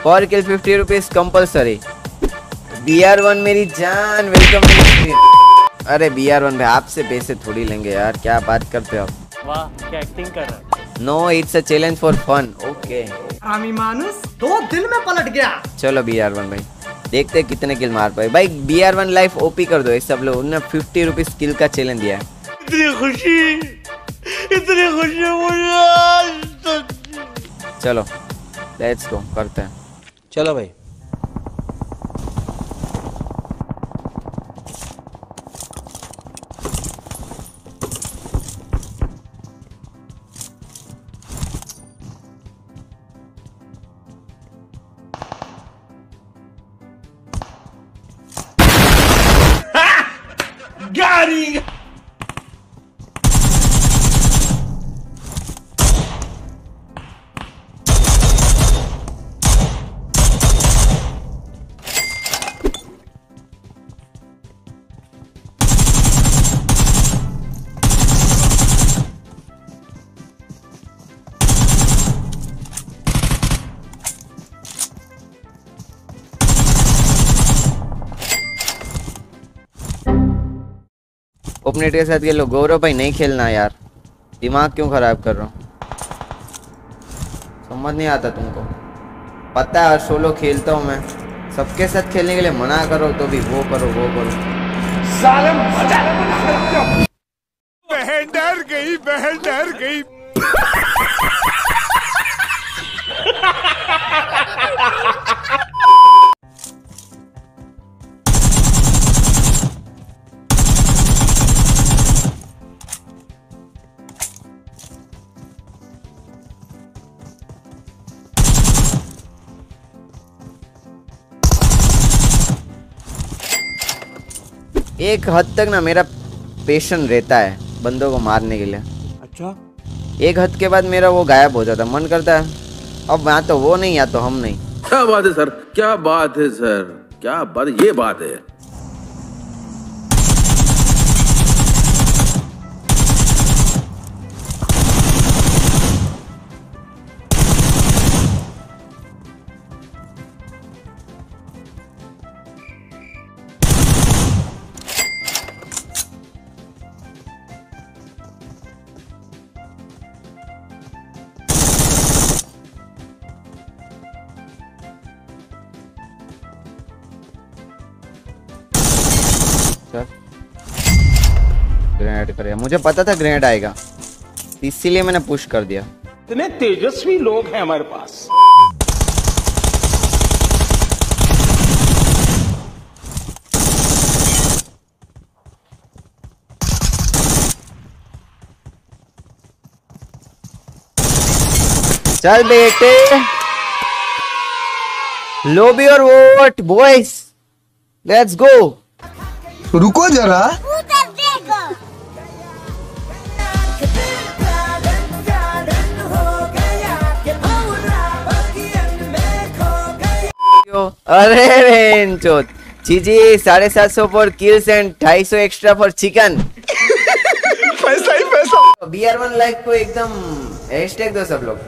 For kill 50 rupees compulsory. BR1 मेरी जान, welcome. अरे BR1 भाई आपसे पैसे थोड़ी लेंगे यार, क्या बात करते हो आप। वाह क्या एक्टिंग कर रहा है। No it's a challenge for fun. Okay आमी मानुस तो दिल में पलट गया। चलो BR1 भाई देखते हैं कितने किल मार पाए। भाई BR1 लाइफ ओपी कर दो ये सब लोग। उन्होंने 50 रुपीज किल का चैलेंज दिया है। इतनी खुशी मुझे। चलो लेट्स गो करते हैं। चलो भाई। गाड़ी ओपनेट के साथ खेलो। गौरव भाई नहीं खेलना यार, दिमाग क्यों खराब कर रहा हूँ, समझ नहीं आता तुमको। पता है सोलो खेलता हूँ मैं, सबके साथ खेलने के लिए मना करो तो भी वो करो वो करो। साले मजा। बहन डर गई, बहन डर गई। एक हद तक ना मेरा पेशन रहता है बंदों को मारने के लिए। अच्छा एक हद के बाद मेरा वो गायब हो जाता, मन करता है अब या तो वो नहीं या तो हम नहीं। क्या बात है सर, क्या बात है सर, क्या बात, ये बात है। ग्रेनेड करेगा, मुझे पता था ग्रेनेड आएगा इसीलिए मैंने पुश कर दिया। इतने तेजस्वी लोग हैं हमारे पास। चल बेटे लोबी और वोट बॉयज लेट्स गो। रुको जरा। अरे रेंचोत चीजी 750 for kills and 250 extra for chicken. पैसा ही पैसा। BR1 लाइक को एकदम हैशटैग दो सब लोग।